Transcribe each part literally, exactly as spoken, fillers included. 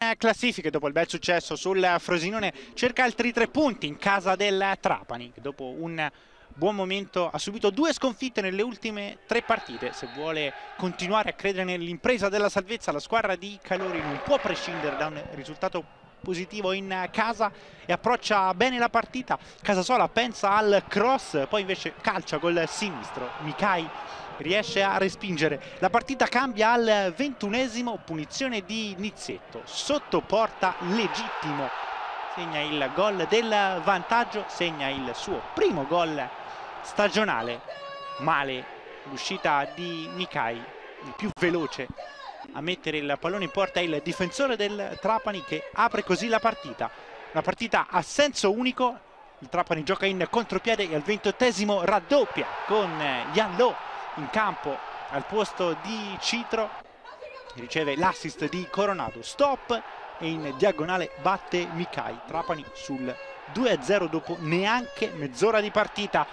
Classifiche dopo il bel successo sul Frosinone, cerca altri tre punti in casa del Trapani, che dopo un buon momento ha subito due sconfitte nelle ultime tre partite. Se vuole continuare a credere nell'impresa della salvezza, la squadra di Calori non può prescindere da un risultato positivo in casa e approccia bene la partita. Casasola pensa al cross, poi invece calcia col sinistro. Micai riesce a respingere. La partita cambia al ventunesimo, punizione di Nizzetto, sotto porta legittimo, segna il gol del vantaggio, segna il suo primo gol stagionale. Male l'uscita di Micai, il più veloce a mettere il pallone in porta è il difensore del Trapani, che apre così la partita. La partita a senso unico, il Trapani gioca in contropiede e al ventottesimo raddoppia con Iallò in campo al posto di Citro, riceve l'assist di Coronado, stop e in diagonale batte Micai. Trapani sul due a zero dopo neanche mezz'ora di partita.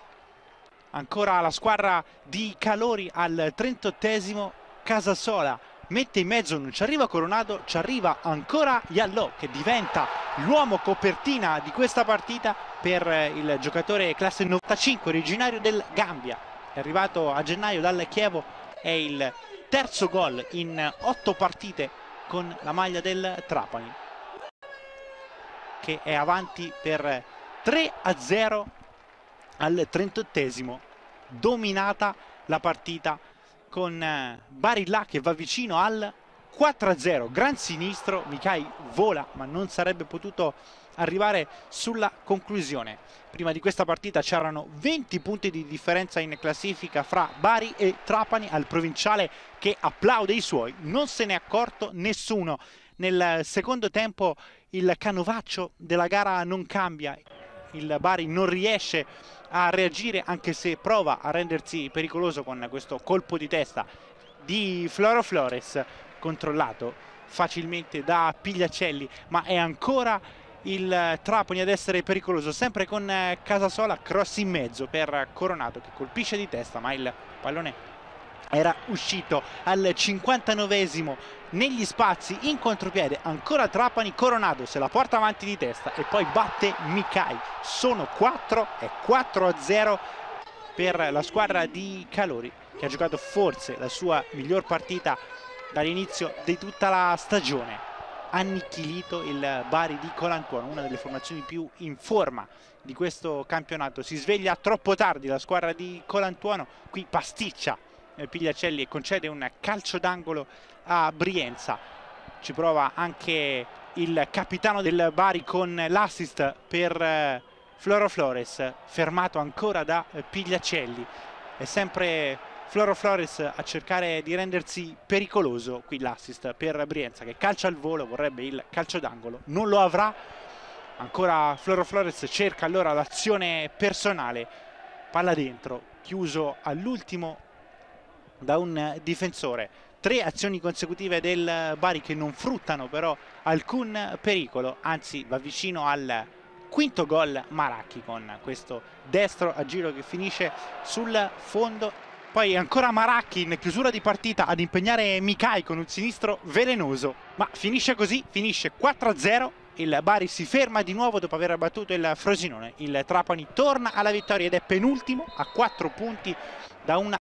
Ancora la squadra di Calori al trentottesimo, Casasola mette in mezzo, non ci arriva Coronado, ci arriva ancora Iallò, che diventa l'uomo copertina di questa partita per il giocatore classe novantacinque originario del Gambia. È arrivato a gennaio dal Chievo, è il terzo gol in otto partite con la maglia del Trapani, che è avanti per tre a zero al trentottesimo. Dominata la partita con Barilla che va vicino al quattro a zero, gran sinistro, Micai vola ma non sarebbe potuto arrivare sulla conclusione. Prima di questa partita c'erano venti punti di differenza in classifica fra Bari e Trapani. Al provinciale che applaude i suoi, non se ne è accorto nessuno. Nel secondo tempo il canovaccio della gara non cambia, il Bari non riesce a reagire, anche se prova a rendersi pericoloso con questo colpo di testa di Floro Flores, controllato facilmente da Pigliacelli, ma è ancora il Trapani ad essere pericoloso, sempre con Casasola, cross in mezzo per Coronado che colpisce di testa, ma il pallone era uscito. Al cinquantanovesimo negli spazi in contropiede ancora Trapani, Coronado se la porta avanti di testa e poi batte Micai. Sono quattro e quattro a zero per la squadra di Calori, che ha giocato forse la sua miglior partita dall'inizio di tutta la stagione. Annichilito il Bari di Colantuono, una delle formazioni più in forma di questo campionato. Si sveglia troppo tardi la squadra di Colantuono, qui pasticcia Pigliacelli e concede un calcio d'angolo a Brienza. Ci prova anche il capitano del Bari con l'assist per Floro Flores, fermato ancora da Pigliacelli. È sempre Floro Flores a cercare di rendersi pericoloso. Qui l'assist per Brienza che calcia al volo, vorrebbe il calcio d'angolo, non lo avrà. Ancora Floro Flores cerca allora l'azione personale, palla dentro, chiuso all'ultimo da un difensore. Tre azioni consecutive del Bari che non fruttano però alcun pericolo, anzi va vicino al quinto gol Maracchi con questo destro a giro che finisce sul fondo. Poi ancora Maracchi in chiusura di partita ad impegnare Micai con un sinistro velenoso, ma finisce così, finisce quattro a zero. Il Bari si ferma di nuovo dopo aver battuto il Frosinone. Il Trapani torna alla vittoria ed è penultimo a quattro punti da una